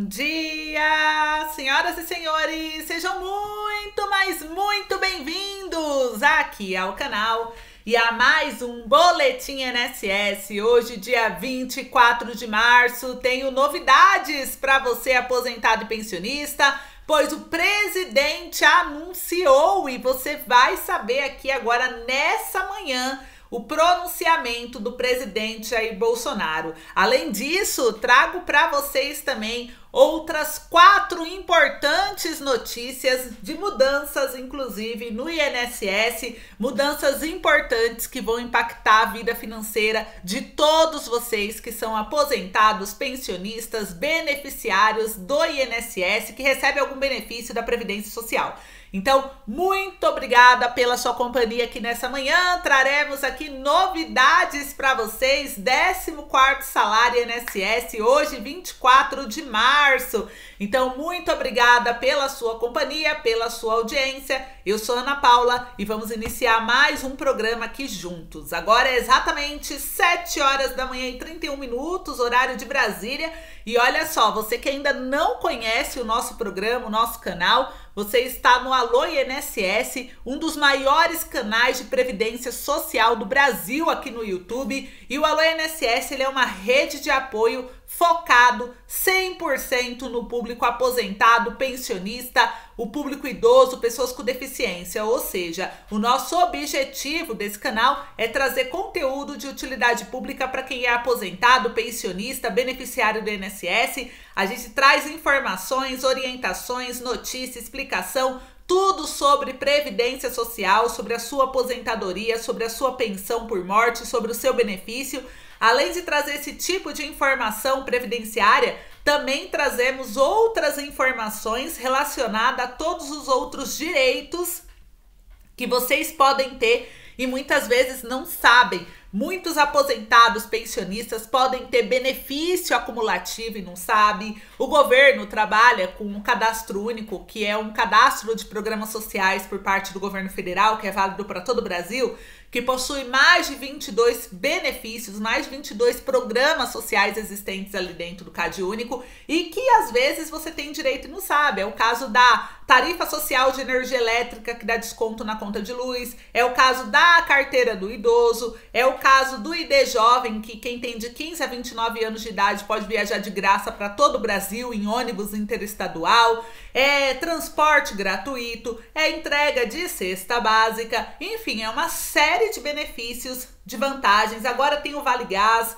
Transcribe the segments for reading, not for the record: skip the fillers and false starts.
Bom dia, senhoras e senhores, sejam muito, mas muito bem-vindos aqui ao canal e a mais um Boletim INSS. Hoje, dia 24 de março, tenho novidades para você aposentado e pensionista, pois o presidente anunciou e você vai saber aqui agora nessa manhã o pronunciamento do presidente Jair Bolsonaro. Além disso, trago para vocês também outras 4 importantes notícias de mudanças, inclusive no INSS, mudanças importantes que vão impactar a vida financeira de todos vocês que são aposentados, pensionistas, beneficiários do INSS, que recebem algum benefício da Previdência Social. Então, muito obrigada pela sua companhia aqui nessa manhã. Traremos aqui novidades para vocês. 14º salário INSS, hoje 24 de março. Então, muito obrigada pela sua companhia, pela sua audiência. Eu sou Ana Paula e vamos iniciar mais um programa aqui juntos. Agora é exatamente 7 horas da manhã e 31 minutos, horário de Brasília. E olha só, você que ainda não conhece o nosso programa, o nosso canal, você está no Alô INSS, um dos maiores canais de previdência social do Brasil aqui no YouTube. E o Alô INSS ele é uma rede de apoio focado 100% no público aposentado, pensionista, o público idoso, pessoas com deficiência. Ou seja, o nosso objetivo desse canal é trazer conteúdo de utilidade pública para quem é aposentado, pensionista, beneficiário do INSS. A gente traz informações, orientações, notícias, explicação, tudo sobre previdência social, sobre a sua aposentadoria, sobre a sua pensão por morte, sobre o seu benefício. Além de trazer esse tipo de informação previdenciária, também trazemos outras informações relacionadas a todos os outros direitos que vocês podem ter e muitas vezes não sabem. Muitos aposentados, pensionistas podem ter benefício acumulativo e não sabem. O governo trabalha com um cadastro único, que é um cadastro de programas sociais por parte do governo federal, que é válido para todo o Brasil, que possui mais de 22 benefícios, mais de 22 programas sociais existentes ali dentro do CAD único e que às vezes você tem direito e não sabe. É o caso da tarifa social de energia elétrica que dá desconto na conta de luz, é o caso da carteira do idoso, é o caso do ID Jovem, que quem tem de 15 a 29 anos de idade pode viajar de graça para todo o Brasil em ônibus interestadual, é transporte gratuito, é entrega de cesta básica, enfim, é uma série de benefícios, de vantagens. Agora tem o Vale Gás,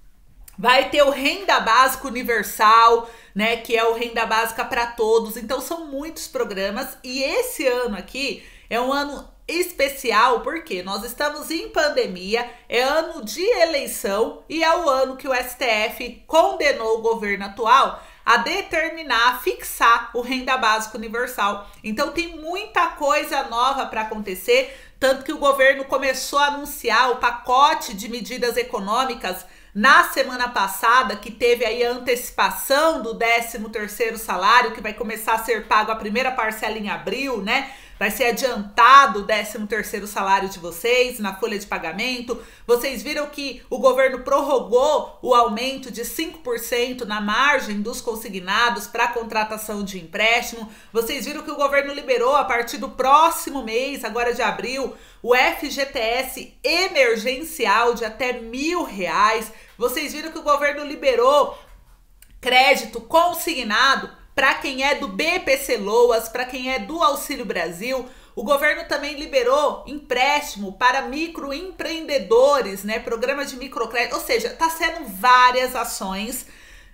vai ter o Renda Básica Universal, né, que é o Renda Básica para todos. Então são muitos programas e esse ano aqui é um ano especial porque nós estamos em pandemia, é ano de eleição e é o ano que o STF condenou o governo atual a determinar, a fixar o Renda Básica Universal. Então tem muita coisa nova para acontecer, tanto que o governo começou a anunciar o pacote de medidas econômicas na semana passada, que teve aí a antecipação do 13º salário, que vai começar a ser pago a primeira parcela em abril, né? Vai ser adiantado o 13º salário de vocês na folha de pagamento. Vocês viram que o governo prorrogou o aumento de 5% na margem dos consignados para contratação de empréstimo. Vocês viram que o governo liberou a partir do próximo mês, agora de abril, o FGTS emergencial de até R$1.000. Vocês viram que o governo liberou crédito consignado para quem é do BPC Loas, para quem é do Auxílio Brasil. O governo também liberou empréstimo para microempreendedores, né? Programa de microcrédito, ou seja, tá sendo várias ações,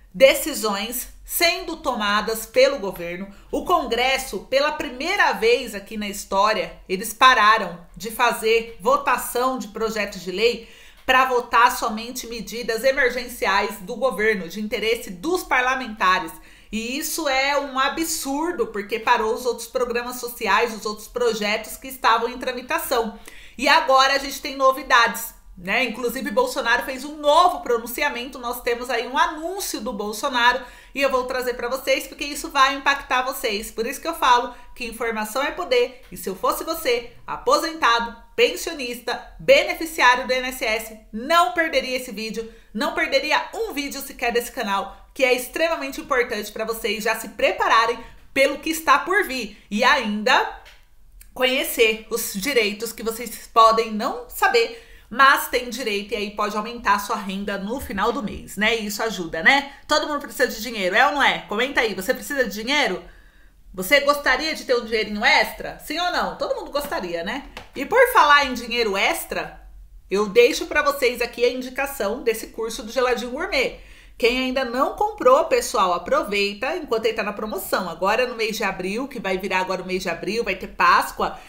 decisões sendo tomadas pelo governo. O Congresso, pela primeira vez aqui na história, eles pararam de fazer votação de projetos de lei para votar somente medidas emergenciais do governo, de interesse dos parlamentares. E isso é um absurdo, porque parou os outros programas sociais, os outros projetos que estavam em tramitação. E agora a gente tem novidades, né? Inclusive Bolsonaro fez um novo pronunciamento, nós temos aí um anúncio do Bolsonaro e eu vou trazer para vocês porque isso vai impactar vocês. Por isso que eu falo que informação é poder e se eu fosse você, aposentado, pensionista, beneficiário do INSS, não perderia esse vídeo, não perderia um vídeo sequer desse canal, que é extremamente importante para vocês já se prepararem pelo que está por vir e ainda conhecer os direitos que vocês podem não saber, mas tem direito e aí pode aumentar a sua renda no final do mês, né? E isso ajuda, né? Todo mundo precisa de dinheiro, é ou não é? Comenta aí, você precisa de dinheiro? Você gostaria de ter um dinheirinho extra? Sim ou não? Todo mundo gostaria, né? E por falar em dinheiro extra, eu deixo para vocês aqui a indicação desse curso do Geladinho Gourmet. Quem ainda não comprou, pessoal, aproveita enquanto ele tá na promoção. Agora no mês de abril, que vai virar agora o mês de abril, vai ter Páscoa,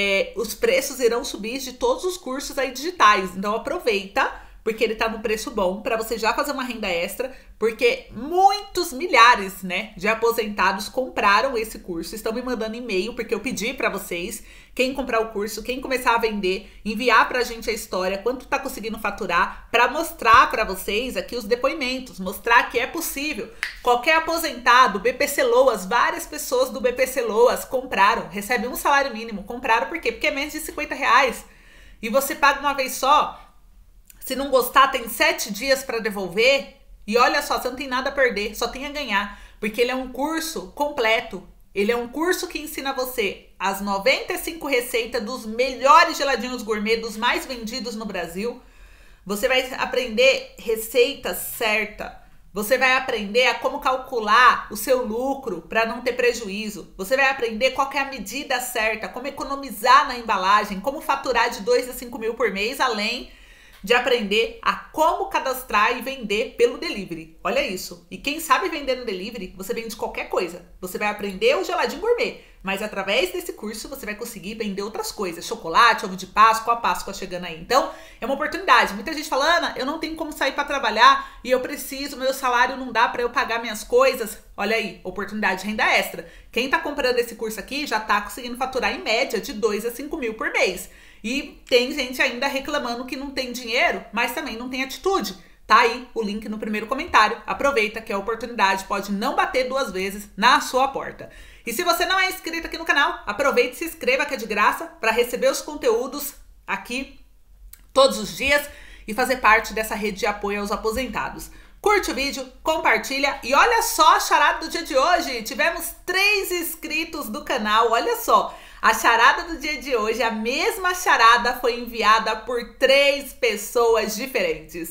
os preços irão subir de todos os cursos aí digitais. Então aproveita, porque ele tá no preço bom para você já fazer uma renda extra, porque muitos milhares, né, de aposentados compraram esse curso, estão me mandando e-mail, porque eu pedi para vocês, quem comprar o curso, quem começar a vender, enviar pra gente a história, quanto tá conseguindo faturar, para mostrar para vocês aqui os depoimentos, mostrar que é possível. Qualquer aposentado, BPC Loas, várias pessoas do BPC Loas compraram, recebem um salário mínimo, compraram por quê? Porque é menos de R$50 e você paga uma vez só. Se não gostar, tem 7 dias para devolver. E olha só, você não tem nada a perder, só tem a ganhar. Porque ele é um curso completo. Ele é um curso que ensina você as 95 receitas dos melhores geladinhos gourmet, dos mais vendidos no Brasil. Você vai aprender receita certa. Você vai aprender a como calcular o seu lucro para não ter prejuízo. Você vai aprender qual que é a medida certa, como economizar na embalagem, como faturar de 2 a 5 mil por mês, além de aprender a como cadastrar e vender pelo delivery. Olha isso. E quem sabe vender no delivery, você vende qualquer coisa. Você vai aprender o geladinho gourmet, mas através desse curso você vai conseguir vender outras coisas. Chocolate, ovo de Páscoa, a Páscoa chegando aí. Então, é uma oportunidade. Muita gente fala, Ana, eu não tenho como sair para trabalhar e eu preciso, meu salário não dá para eu pagar minhas coisas. Olha aí, oportunidade de renda extra. Quem tá comprando esse curso aqui já tá conseguindo faturar em média de 2 a 5 mil por mês. E tem gente ainda reclamando que não tem dinheiro, mas também não tem atitude. Tá aí o link no primeiro comentário. Aproveita que a oportunidade pode não bater 2 vezes na sua porta. E se você não é inscrito aqui no canal, aproveite e se inscreva que é de graça para receber os conteúdos aqui todos os dias e fazer parte dessa rede de apoio aos aposentados. Curte o vídeo, compartilha e olha só a charada do dia de hoje. Tivemos 3 inscritos do canal, olha só. A charada do dia de hoje, a mesma charada foi enviada por 3 pessoas diferentes.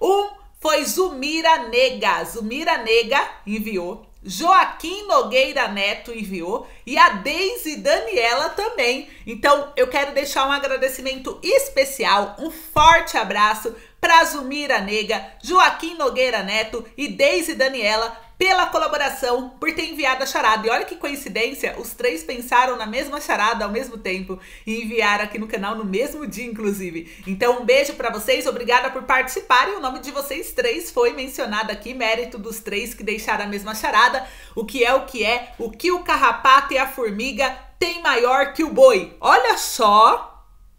Foi Zumira Nega. Zumira Nega enviou. Joaquim Nogueira Neto enviou. E a Deise Daniela também. Então, eu quero deixar um agradecimento especial, um forte abraço para Zumira Nega, Joaquim Nogueira Neto e Deise Daniela pela colaboração, por ter enviado a charada. E olha que coincidência, os 3 pensaram na mesma charada ao mesmo tempo e enviaram aqui no canal no mesmo dia, inclusive. Então, um beijo para vocês, obrigada por participarem. O nome de vocês 3 foi mencionado aqui, mérito dos 3 que deixaram a mesma charada. O que é, o que o carrapato e a formiga tem maior que o boi. Olha só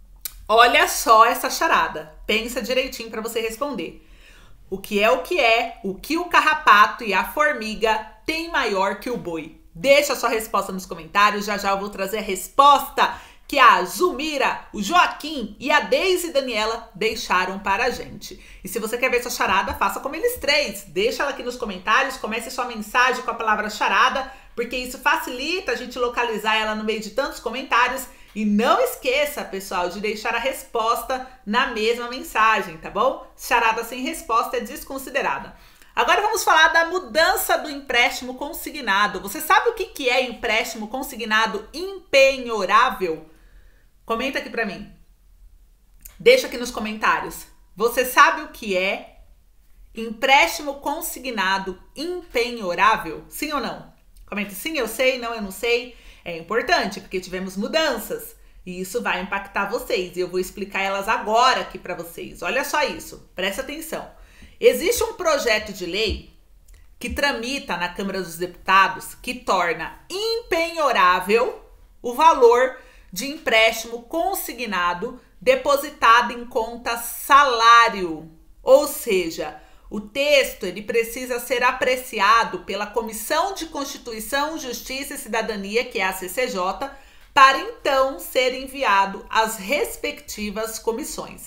essa charada. Pensa direitinho para você responder. O que é, o que o carrapato e a formiga tem maior que o boi? Deixa a sua resposta nos comentários, já eu vou trazer a resposta que a Zumira, o Joaquim e a Deise Daniela deixaram para a gente. E se você quer ver sua charada, faça como eles 3. Deixa ela aqui nos comentários, comece sua mensagem com a palavra charada, porque isso facilita a gente localizar ela no meio de tantos comentários. E não esqueça, pessoal, de deixar a resposta na mesma mensagem, tá bom? Charada sem resposta é desconsiderada. Agora vamos falar da mudança do empréstimo consignado. Você sabe o que é empréstimo consignado impenhorável? Comenta aqui pra mim. Deixa aqui nos comentários. Você sabe o que é empréstimo consignado impenhorável? Sim ou não? Comenta sim, eu sei, não, eu não sei. É importante, porque tivemos mudanças e isso vai impactar vocês. E eu vou explicar elas agora aqui para vocês. Olha só isso, presta atenção. Existe um projeto de lei que tramita na Câmara dos Deputados que torna impenhorável o valor de empréstimo consignado depositado em conta salário. Ou seja, o texto ele precisa ser apreciado pela Comissão de Constituição, Justiça e Cidadania, que é a CCJ, para então ser enviado às respectivas comissões.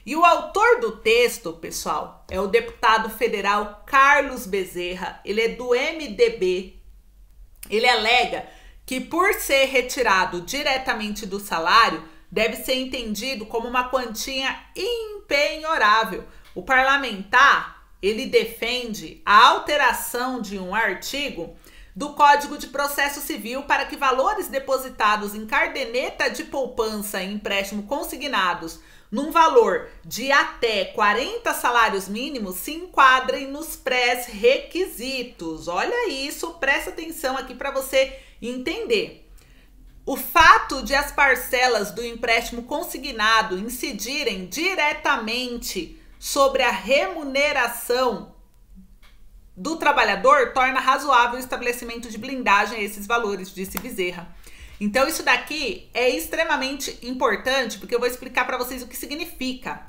E o autor do texto, pessoal, é o deputado federal Carlos Bezerra. Ele é do MDB. Ele alega que, por ser retirado diretamente do salário, deve ser entendido como uma quantia impenhorável. O parlamentar, ele defende a alteração de um artigo do Código de Processo Civil para que valores depositados em caderneta de poupança e empréstimo consignados num valor de até 40 salários mínimos se enquadrem nos pré-requisitos. Olha isso, presta atenção aqui para você entender. O fato de as parcelas do empréstimo consignado incidirem diretamente sobre a remuneração do trabalhador torna razoável o estabelecimento de blindagem a esses valores, disse Bezerra. Então isso daqui é extremamente importante, porque eu vou explicar para vocês o que significa.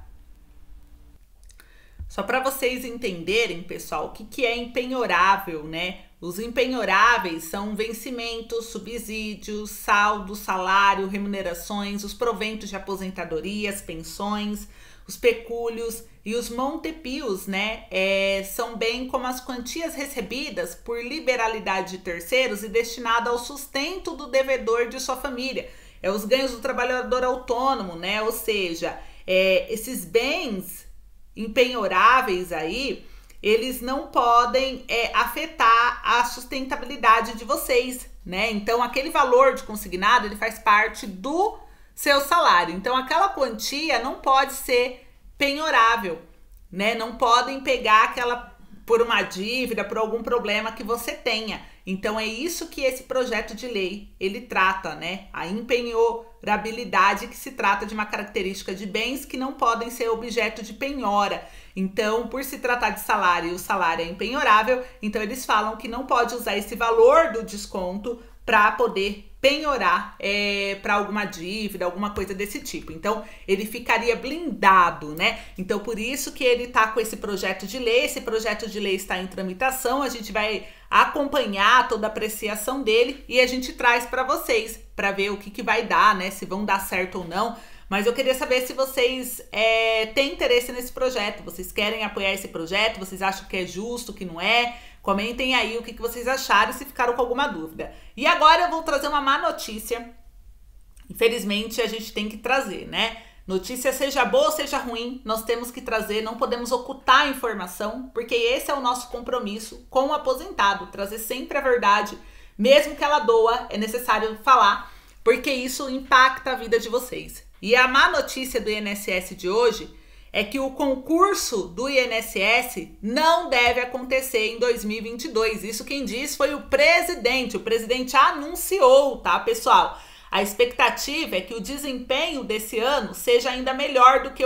Só para vocês entenderem, pessoal, o que é empenhorável, né? Os empenhoráveis são vencimentos, subsídios, saldo, salário, remunerações, os proventos de aposentadorias, pensões, os pecúlios e os montepios, né? São bem como as quantias recebidas por liberalidade de terceiros e destinada ao sustento do devedor de sua família. Os ganhos do trabalhador autônomo, né? Ou seja, esses bens empenhoráveis aí, eles não podem afetar a sustentabilidade de vocês, né? Então, aquele valor de consignado, ele faz parte do seu salário. Então, aquela quantia não pode ser penhorável, né? Não podem pegar aquela por uma dívida, por algum problema que você tenha. Então, é isso que esse projeto de lei, ele trata, né? A empenhorabilidade, que se trata de uma característica de bens que não podem ser objeto de penhora. Então, por se tratar de salário e o salário é empenhorável, então eles falam que não pode usar esse valor do desconto para poder penhorar para alguma dívida, alguma coisa desse tipo. Então, ele ficaria blindado, né? Então, por isso que ele tá com esse projeto de lei. Esse projeto de lei está em tramitação, a gente vai acompanhar toda a apreciação dele e a gente traz para vocês, para ver o que vai dar, né? Se vão dar certo ou não. Mas eu queria saber se vocês têm interesse nesse projeto, vocês querem apoiar esse projeto, vocês acham que é justo, que não é? Comentem aí o que vocês acharam, se ficaram com alguma dúvida. E agora eu vou trazer uma má notícia. Infelizmente, a gente tem que trazer, né? Notícia seja boa ou seja ruim, nós temos que trazer, não podemos ocultar a informação, porque esse é o nosso compromisso com o aposentado, trazer sempre a verdade, mesmo que ela doa, é necessário falar, porque isso impacta a vida de vocês. E a má notícia do INSS de hoje é que o concurso do INSS não deve acontecer em 2022. Isso quem diz foi o presidente anunciou, tá, pessoal? A expectativa é que o desempenho desse ano seja ainda melhor do que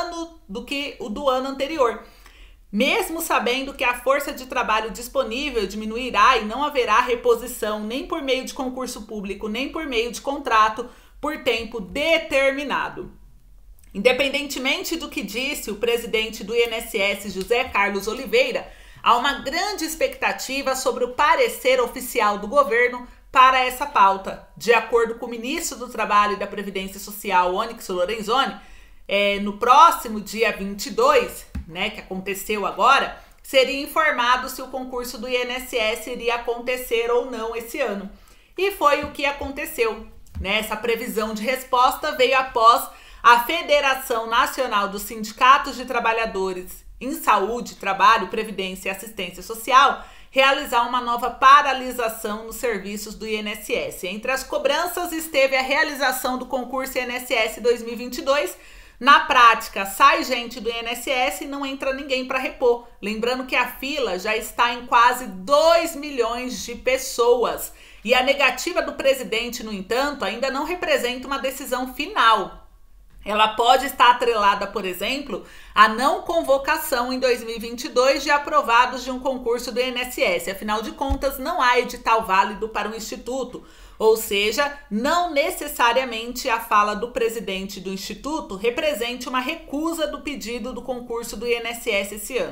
o do ano anterior. Mesmo sabendo que a força de trabalho disponível diminuirá e não haverá reposição nem por meio de concurso público, nem por meio de contrato por tempo determinado. Independentemente do que disse o presidente do INSS, José Carlos Oliveira, há uma grande expectativa sobre o parecer oficial do governo para essa pauta. De acordo com o ministro do Trabalho e da Previdência Social, Onyx Lorenzoni, no próximo dia 22, né, que aconteceu agora, seria informado se o concurso do INSS iria acontecer ou não esse ano. E foi o que aconteceu. Essa previsão de resposta veio após a Federação Nacional dos Sindicatos de Trabalhadores em Saúde, Trabalho, Previdência e Assistência Social realizar uma nova paralisação nos serviços do INSS. Entre as cobranças esteve a realização do concurso INSS 2022. Na prática, sai gente do INSS e não entra ninguém para repor. Lembrando que a fila já está em quase 2 milhões de pessoas. E a negativa do presidente, no entanto, ainda não representa uma decisão final. Ela pode estar atrelada, por exemplo, à não convocação em 2022 de aprovados de um concurso do INSS. Afinal de contas, não há edital válido para o Instituto. Ou seja, não necessariamente a fala do presidente do Instituto represente uma recusa do pedido do concurso do INSS esse ano.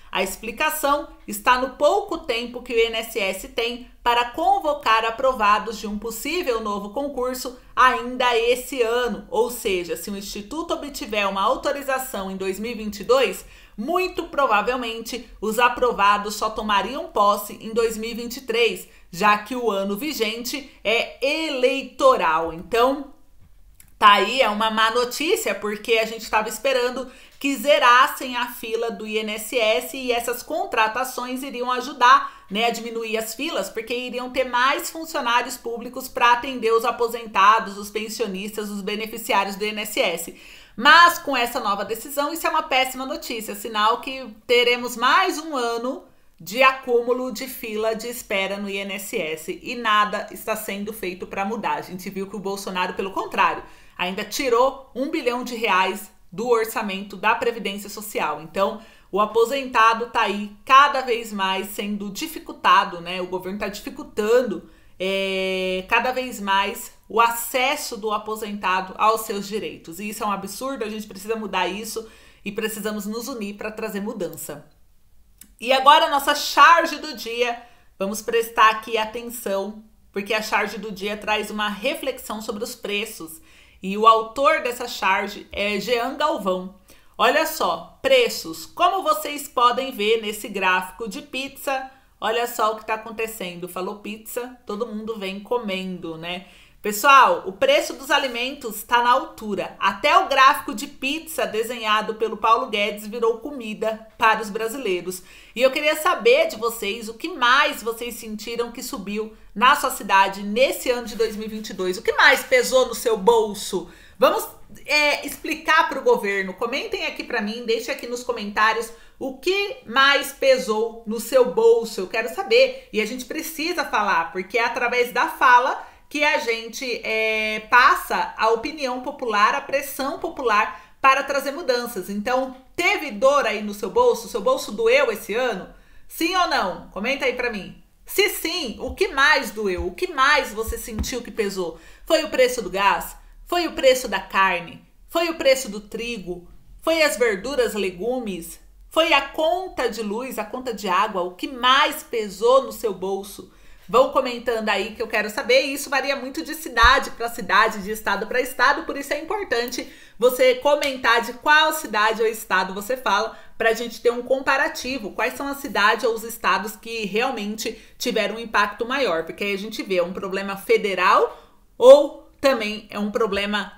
A explicação está no pouco tempo que o INSS tem para convocar aprovados de um possível novo concurso ainda esse ano. Ou seja, se o Instituto obtiver uma autorização em 2022, muito provavelmente os aprovados só tomariam posse em 2023, já que o ano vigente é eleitoral. Então, tá aí, é uma má notícia, porque a gente estava esperando que zerassem a fila do INSS e essas contratações iriam ajudar, né, a diminuir as filas, porque iriam ter mais funcionários públicos para atender os aposentados, os pensionistas, os beneficiários do INSS. Mas com essa nova decisão, isso é uma péssima notícia, sinal que teremos mais um ano de acúmulo de fila de espera no INSS e nada está sendo feito para mudar. A gente viu que o Bolsonaro, pelo contrário, ainda tirou R$1 bilhão do orçamento da Previdência Social. Então, o aposentado está aí cada vez mais sendo dificultado, né? O governo está dificultando cada vez mais o acesso do aposentado aos seus direitos. E isso é um absurdo, a gente precisa mudar isso e precisamos nos unir para trazer mudança. E agora a nossa charge do dia, vamos prestar aqui atenção, porque a charge do dia traz uma reflexão sobre os preços. E o autor dessa charge é Jean Galvão. Olha só, preços, como vocês podem ver nesse gráfico de pizza, olha só o que está acontecendo. Falou pizza, todo mundo vem comendo, né? Pessoal, o preço dos alimentos está na altura. Até o gráfico de pizza desenhado pelo Paulo Guedes virou comida para os brasileiros. E eu queria saber de vocês o que mais vocês sentiram que subiu na sua cidade nesse ano de 2022. O que mais pesou no seu bolso? Vamos explicar para o governo. Comentem aqui para mim, deixem aqui nos comentários o que mais pesou no seu bolso. Eu quero saber. E a gente precisa falar, porque é através da fala que a gente passa a opinião popular, a pressão popular para trazer mudanças. Então, teve dor aí no seu bolso? Seu bolso doeu esse ano? Sim ou não? Comenta aí para mim. Se sim, o que mais doeu? O que mais você sentiu que pesou? Foi o preço do gás? Foi o preço da carne? Foi o preço do trigo? Foi as verduras, legumes? Foi a conta de luz, a conta de água? O que mais pesou no seu bolso? Vão comentando aí que eu quero saber, e isso varia muito de cidade para cidade, de estado para estado, por isso é importante você comentar de qual cidade ou estado você fala, para a gente ter um comparativo, quais são as cidades ou os estados que realmente tiveram um impacto maior, porque aí a gente vê um problema federal ou também é um problema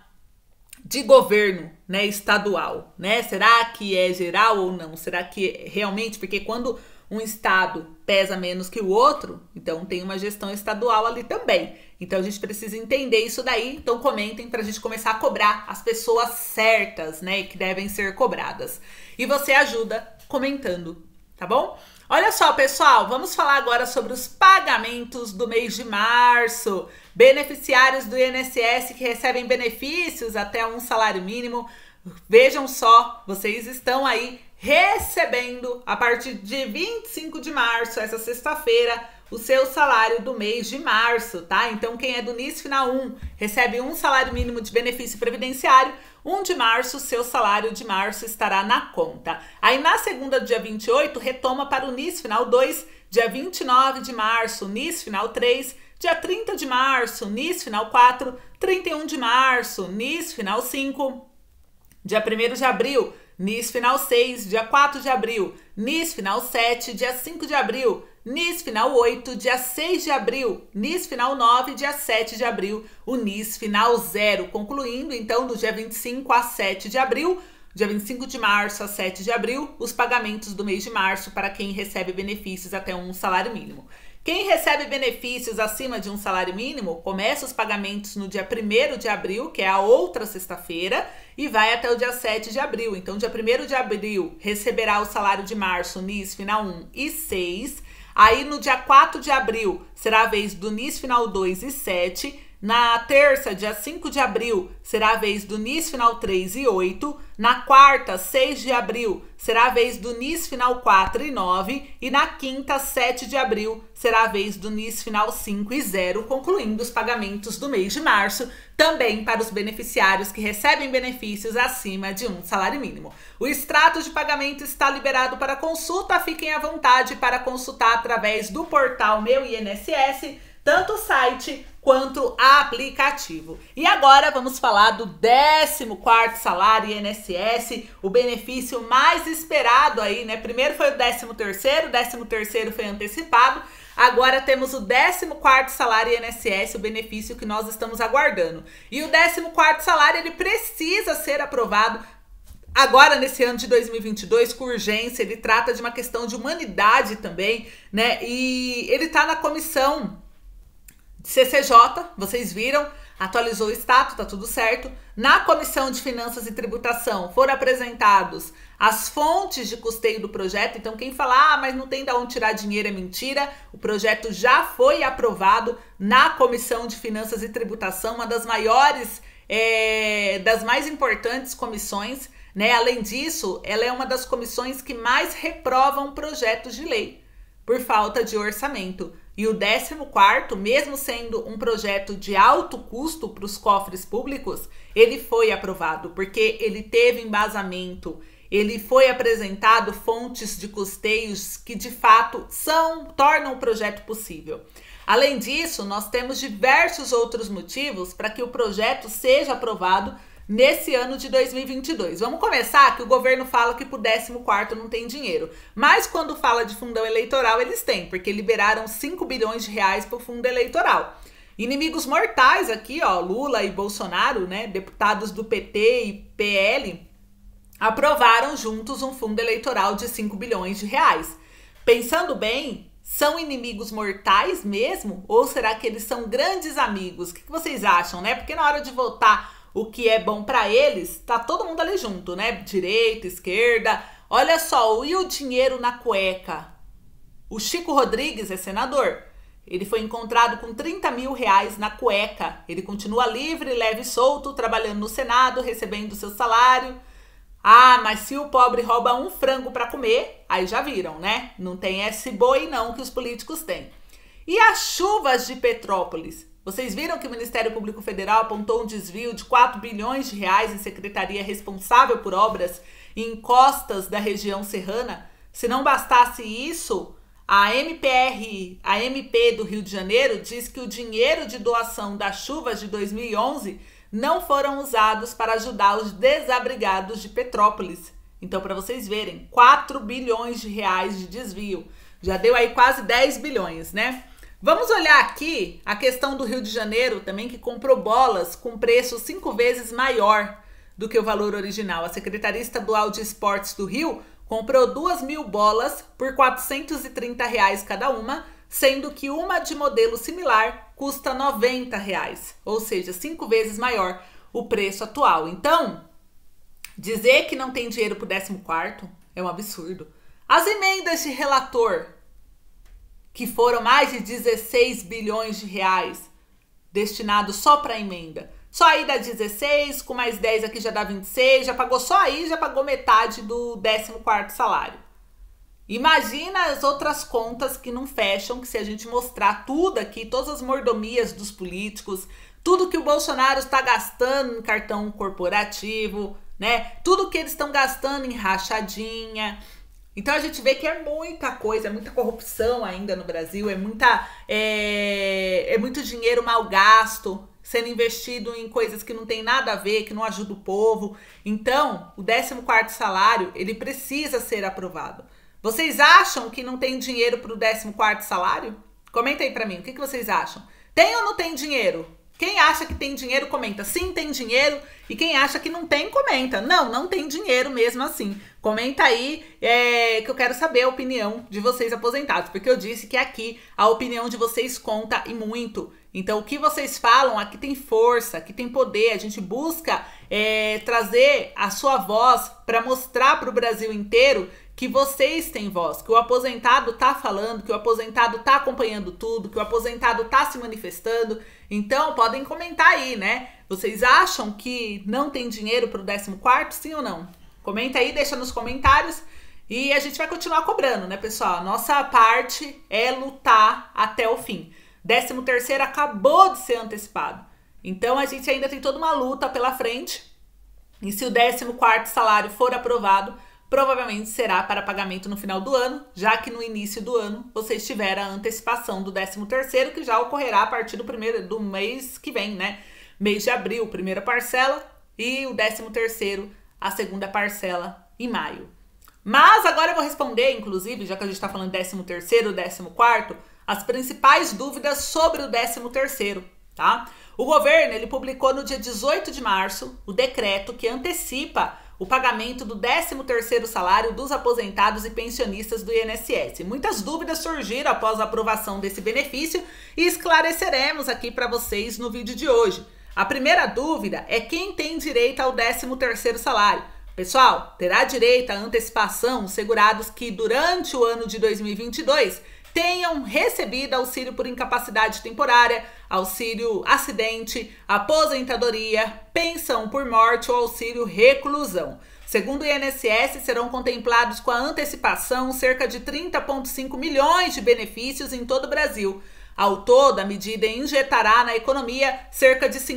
de governo, né, estadual, né? Será que é geral ou não? Será que realmente, porque quando um estado pesa menos que o outro, então tem uma gestão estadual ali também. Então a gente precisa entender isso daí. Então comentem para a gente começar a cobrar as pessoas certas, né, que devem ser cobradas. E você ajuda comentando, tá bom? Olha só, pessoal, vamos falar agora sobre os pagamentos do mês de março. Beneficiários do INSS que recebem benefícios até um salário mínimo. Vejam só, vocês estão aí recebendo a partir de 25 de março, essa sexta-feira, o seu salário do mês de março, tá? Então, quem é do NIS Final 1 recebe um salário mínimo de benefício previdenciário. 1 de março, seu salário de março estará na conta. Aí, na segunda, dia 28, retoma para o NIS Final 2, dia 29 de março, NIS Final 3, dia 30 de março, NIS Final 4, 31 de março, NIS Final 5, dia 1º de abril, NIS Final 6, dia 4 de abril, NIS Final 7, dia 5 de abril, NIS Final 8, dia 6 de abril, NIS Final 9, dia 7 de abril, o NIS Final 0, concluindo então do dia 25 a 7 de abril, dia 25 de março a 7 de abril, os pagamentos do mês de março para quem recebe benefícios até um salário mínimo. Quem recebe benefícios acima de um salário mínimo, começa os pagamentos no dia 1º de abril, que é a outra sexta-feira, e vai até o dia 7 de abril. Então, dia 1º de abril, receberá o salário de março, NIS Final 1 e 6. Aí, no dia 4 de abril, será a vez do NIS Final 2 e 7. Na terça, dia 5 de abril, será a vez do NIS final 3 e 8. Na quarta, 6 de abril, será a vez do NIS final 4 e 9. E na quinta, 7 de abril, será a vez do NIS final 5 e 0, concluindo os pagamentos do mês de março, também para os beneficiários que recebem benefícios acima de um salário mínimo. O extrato de pagamento está liberado para consulta. Fiquem à vontade para consultar através do portal Meu INSS, tanto o site quanto aplicativo. E agora vamos falar do 14º salário INSS, o benefício mais esperado aí, né? Primeiro foi o 13º, o 13º foi antecipado, agora temos o 14º salário INSS, o benefício que nós estamos aguardando. E o 14º salário, ele precisa ser aprovado agora, nesse ano de 2022, com urgência. Ele trata de uma questão de humanidade também, né? E ele tá na comissão CCJ, vocês viram, atualizou o status, tá tudo certo. Na Comissão de Finanças e Tributação foram apresentados as fontes de custeio do projeto. Então quem fala, mas não tem de onde tirar dinheiro, é mentira. O projeto já foi aprovado na Comissão de Finanças e Tributação, uma das maiores, das mais importantes comissões, né? Além disso, ela é uma das comissões que mais reprovam projetos de lei por falta de orçamento. E o 14º, mesmo sendo um projeto de alto custo para os cofres públicos, ele foi aprovado, porque ele teve embasamento, ele foi apresentado fontes de custeios que de fato tornam o projeto possível. Além disso, nós temos diversos outros motivos para que o projeto seja aprovado nesse ano de 2022. Vamos começar que o governo fala que pro 14º não tem dinheiro. Mas quando fala de fundão eleitoral, eles têm, porque liberaram 5 bilhões de reais para o fundo eleitoral. Inimigos mortais aqui, ó, Lula e Bolsonaro, né, deputados do PT e PL, aprovaram juntos um fundo eleitoral de 5 bilhões de reais. Pensando bem, são inimigos mortais mesmo? Ou será que eles são grandes amigos? O que vocês acham, né? Porque na hora de votar o que é bom para eles, tá todo mundo ali junto, né? Direita, esquerda. Olha só, e o dinheiro na cueca? O Chico Rodrigues é senador. Ele foi encontrado com 30 mil reais na cueca. Ele continua livre, leve e solto, trabalhando no Senado, recebendo seu salário. Ah, mas se o pobre rouba um frango para comer, aí já viram, né? Não tem esse boi não que os políticos têm. E as chuvas de Petrópolis? Vocês viram que o Ministério Público Federal apontou um desvio de 4 bilhões de reais em secretaria responsável por obras em encostas da região serrana? Se não bastasse isso, a MP do Rio de Janeiro diz que o dinheiro de doação das chuvas de 2011 não foram usados para ajudar os desabrigados de Petrópolis. Então, para vocês verem, 4 bilhões de reais de desvio. Já deu aí quase 10 bilhões, né? Vamos olhar aqui a questão do Rio de Janeiro também, que comprou bolas com preço 5 vezes maior do que o valor original. A Secretaria Estadual de Esportes do Rio comprou 2.000 bolas por R$ 430 reais cada uma, sendo que uma de modelo similar custa R$ 90 reais, ou seja, 5 vezes maior o preço atual. Então, dizer que não tem dinheiro para o 14º é um absurdo. As emendas de relator, que foram mais de 16 bilhões de reais destinados só para emenda. Só aí dá 16, com mais 10 aqui já dá 26, já pagou só aí, já pagou metade do 14º salário. Imagina as outras contas que não fecham, que se a gente mostrar tudo aqui, todas as mordomias dos políticos, tudo que o Bolsonaro está gastando em cartão corporativo, né? Tudo que eles estão gastando em rachadinha. Então a gente vê que é muita coisa, é muita corrupção ainda no Brasil, é muito dinheiro mal gasto, sendo investido em coisas que não tem nada a ver, que não ajuda o povo. Então, o 14º salário, ele precisa ser aprovado. Vocês acham que não tem dinheiro para o 14º salário? Comenta aí para mim, o que vocês acham? Tem ou não tem dinheiro? Quem acha que tem dinheiro, comenta sim, tem dinheiro. E quem acha que não tem, comenta não tem dinheiro mesmo assim. Comenta aí que eu quero saber a opinião de vocês aposentados. Porque eu disse que aqui a opinião de vocês conta e muito. Então o que vocês falam aqui tem força, aqui tem poder. A gente busca trazer a sua voz para mostrar para o Brasil inteiro que vocês têm voz, que o aposentado tá falando, que o aposentado tá acompanhando tudo, que o aposentado tá se manifestando. Então, podem comentar aí, né? Vocês acham que não tem dinheiro para o 14º, sim ou não? Comenta aí, deixa nos comentários. E a gente vai continuar cobrando, né, pessoal? Nossa parte é lutar até o fim. 13º acabou de ser antecipado. Então, a gente ainda tem toda uma luta pela frente. E se o 14º salário for aprovado, provavelmente será para pagamento no final do ano, já que no início do ano vocês tiveram a antecipação do 13º, que já ocorrerá a partir do mês que vem, né? Mês de abril, primeira parcela, e o 13º, a segunda parcela em maio. Mas agora eu vou responder, inclusive, já que a gente está falando 13º, 14º, as principais dúvidas sobre o 13º, tá? O governo, ele publicou no dia 18 de março o decreto que antecipa o pagamento do 13º salário dos aposentados e pensionistas do INSS. Muitas dúvidas surgiram após a aprovação desse benefício e esclareceremos aqui para vocês no vídeo de hoje. A primeira dúvida é quem tem direito ao 13º salário. Pessoal, terá direito à antecipação os segurados que durante o ano de 2022 tenham recebido auxílio por incapacidade temporária, auxílio acidente, aposentadoria, pensão por morte ou auxílio reclusão. Segundo o INSS, serão contemplados com a antecipação cerca de 30,5 milhões de benefícios em todo o Brasil. Ao todo, a medida injetará na economia cerca de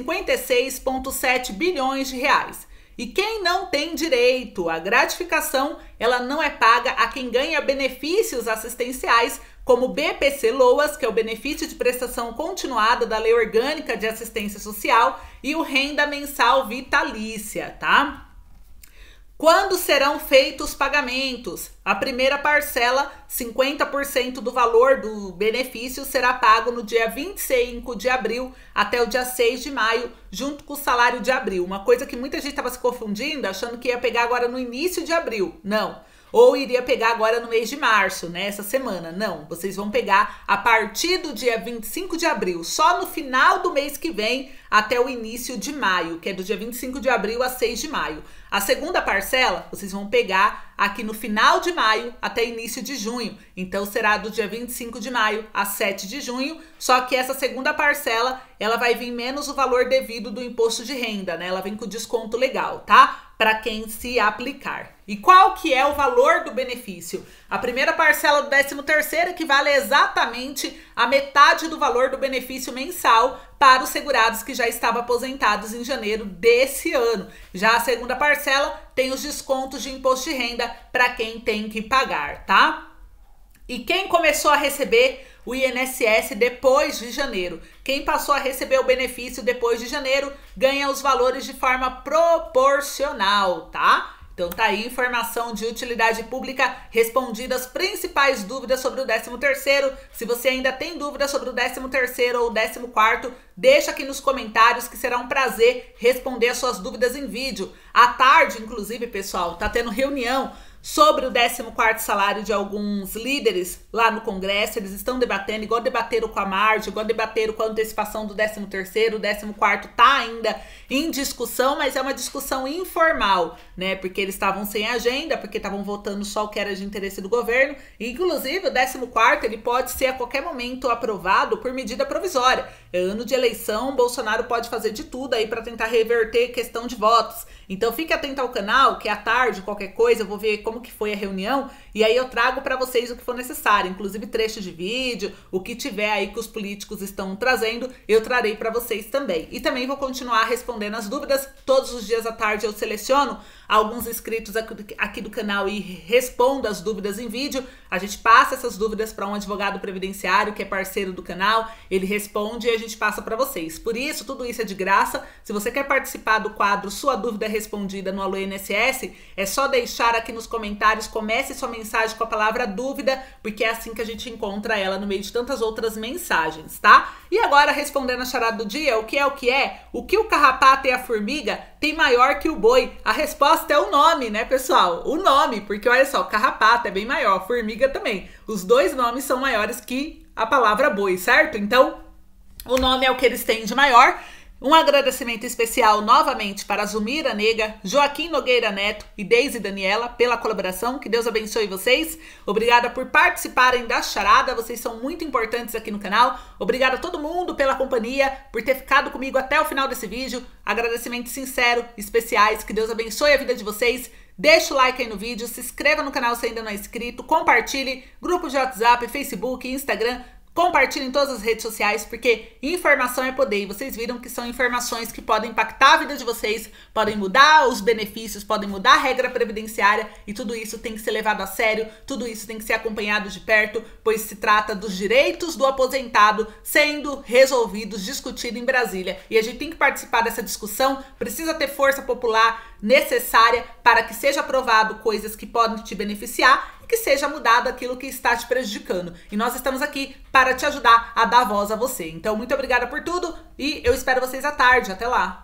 56,7 bilhões de reais. E quem não tem direito à gratificação, ela não é paga a quem ganha benefícios assistenciais, como BPC-Loas, que é o benefício de prestação continuada da Lei Orgânica de Assistência Social, e o Renda Mensal Vitalícia, tá? Quando serão feitos os pagamentos? A primeira parcela, 50% do valor do benefício, será pago no dia 25 de abril até o dia 6 de maio, junto com o salário de abril. Uma coisa que muita gente estava se confundindo, achando que ia pegar agora no início de abril. Não. Ou iria pegar agora no mês de março, né? Essa semana. Não, vocês vão pegar a partir do dia 25 de abril, só no final do mês que vem até o início de maio, que é do dia 25 de abril a 6 de maio. A segunda parcela, vocês vão pegar aqui no final de maio até início de junho. Então, será do dia 25 de maio a 7 de junho, só que essa segunda parcela, ela vai vir menos o valor devido do imposto de renda, né? Ela vem com desconto legal, tá? Para quem se aplicar. E qual que é o valor do benefício? A primeira parcela do 13º equivale exatamente a metade do valor do benefício mensal para os segurados que já estavam aposentados em janeiro desse ano. Já a segunda parcela tem os descontos de imposto de renda para quem tem que pagar, tá? E quem começou a receber o INSS depois de janeiro? Quem passou a receber o benefício depois de janeiro ganha os valores de forma proporcional, tá? Então tá aí informação de utilidade pública, respondida as principais dúvidas sobre o 13º. Se você ainda tem dúvidas sobre o 13º ou o 14º, deixa aqui nos comentários que será um prazer responder as suas dúvidas em vídeo. À tarde, inclusive, pessoal, tá tendo reunião sobre o 14º salário de alguns líderes lá no Congresso. Eles estão debatendo, igual debateram com a Marge, igual debateram com a antecipação do 13º, o 14º tá ainda em discussão, mas é uma discussão informal, né? Porque eles estavam sem agenda, porque estavam votando só o que era de interesse do governo. E, inclusive, o 14º, ele pode ser a qualquer momento aprovado por medida provisória. É ano de eleição, Bolsonaro pode fazer de tudo aí para tentar reverter questão de votos. Então fique atento ao canal, que à tarde, qualquer coisa, eu vou ver como que foi a reunião e aí eu trago para vocês o que for necessário, inclusive trecho de vídeo, o que tiver aí que os políticos estão trazendo, eu trarei para vocês também. E também vou continuar respondendo as dúvidas. Todos os dias à tarde eu seleciono alguns inscritos aqui do canal e respondo as dúvidas em vídeo. A gente passa essas dúvidas para um advogado previdenciário que é parceiro do canal, ele responde e a gente passa para vocês. Por isso, tudo isso é de graça. Se você quer participar do quadro Sua Dúvida Respondida no Alô INSS, é só deixar aqui nos comentários, comece sua mensagem com a palavra dúvida, porque é assim que a gente encontra ela no meio de tantas outras mensagens, tá? E agora, respondendo a charada do dia, o que é o que é? O que o carrapato e a formiga tem maior que o boi? A resposta é o nome, né, pessoal? O nome, porque olha só, carrapato é bem maior, formiga também. Os dois nomes são maiores que a palavra boi, certo? Então, o nome é o que eles têm de maior. Um agradecimento especial novamente para Zumira Nega, Joaquim Nogueira Neto e Deise Daniela pela colaboração. Que Deus abençoe vocês. Obrigada por participarem da charada. Vocês são muito importantes aqui no canal. Obrigada a todo mundo pela companhia, por ter ficado comigo até o final desse vídeo. Agradecimentos sinceros, especiais. Que Deus abençoe a vida de vocês. Deixa o like aí no vídeo, se inscreva no canal se ainda não é inscrito, compartilhe, grupo de WhatsApp, Facebook, Instagram. Compartilhem em todas as redes sociais, porque informação é poder. E vocês viram que são informações que podem impactar a vida de vocês, podem mudar os benefícios, podem mudar a regra previdenciária. E tudo isso tem que ser levado a sério, tudo isso tem que ser acompanhado de perto, pois se trata dos direitos do aposentado sendo resolvidos, discutidos em Brasília. E a gente tem que participar dessa discussão, precisa ter força popular necessária para que seja aprovado coisas que podem te beneficiar e que seja mudado aquilo que está te prejudicando. E nós estamos aqui para te ajudar a dar voz a você. Então, muito obrigada por tudo e eu espero vocês à tarde. Até lá!